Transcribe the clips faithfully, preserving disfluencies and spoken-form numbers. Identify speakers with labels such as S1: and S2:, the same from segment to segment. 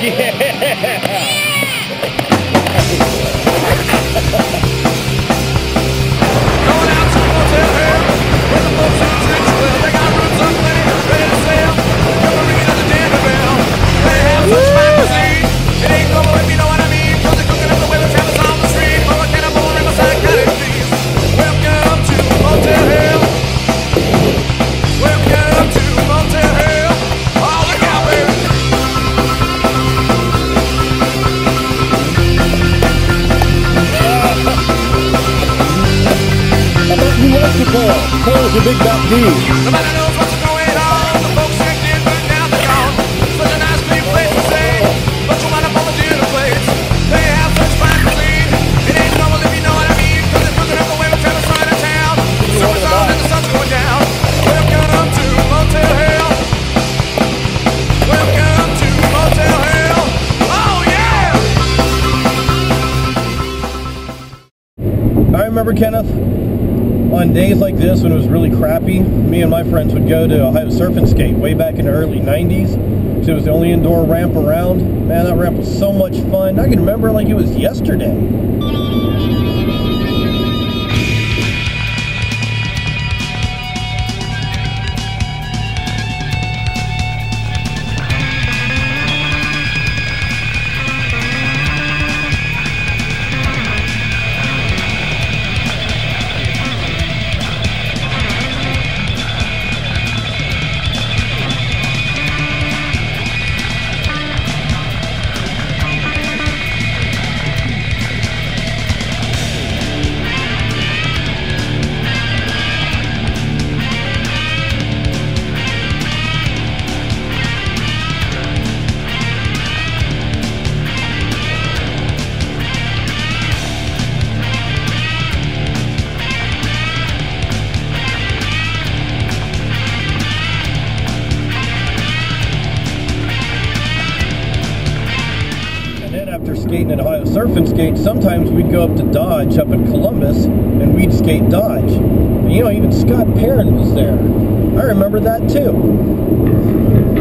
S1: Going out to Motel Hell, where the folks in six well, they got rooms up plenty, ready to sell. Come on, ringing at the dinner bell. They have such fine cuisine. It ain't global if you know what I mean. Cause they're cooking up the way the travelers on the street. For a cannibal Riverside cottage cheese. Welcome to Motel Hell. Welcome to Motel Hell. Oh, look out, baby.
S2: You like the Carl. Carl's your big back D.
S1: Nobody knows what's going on. The folks checked in, but now they're gone. Such a nice clean place to stay. But you wind up on the dinner plates. They have such fine cuisine. It ain't normal if you know what I mean. Cause they're cooking up the way the travelers run out of town. The summer's on and the sun's going down. Welcome to Motel Hell. Welcome to Motel Hell. Oh yeah!
S2: I remember, Kenneth, on days like this when it was really crappy, me and my friends would go to Ohio Surf and Skate way back in the early nineties. So it was the only indoor ramp around. Man, that ramp was so much fun. I can remember it like it was yesterday. After skating at Ohio Surf and Skate, sometimes we'd go up to Dodge up in Columbus and we'd skate Dodge. And, you know, even Scott Perrin was there. I remember that too.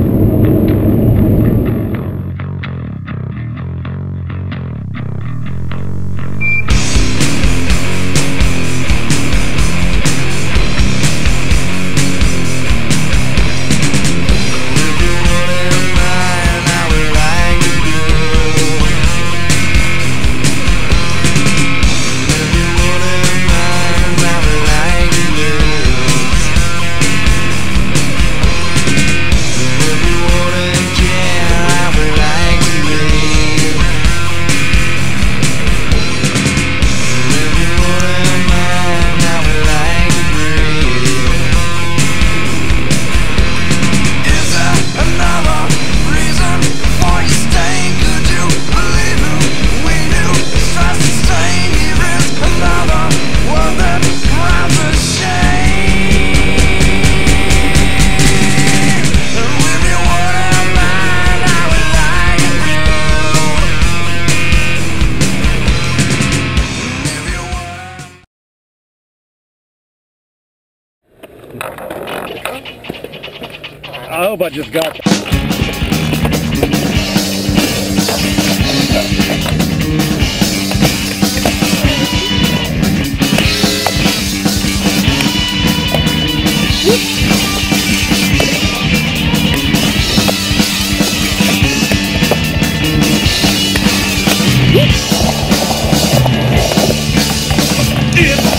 S2: I hope I just got
S1: It's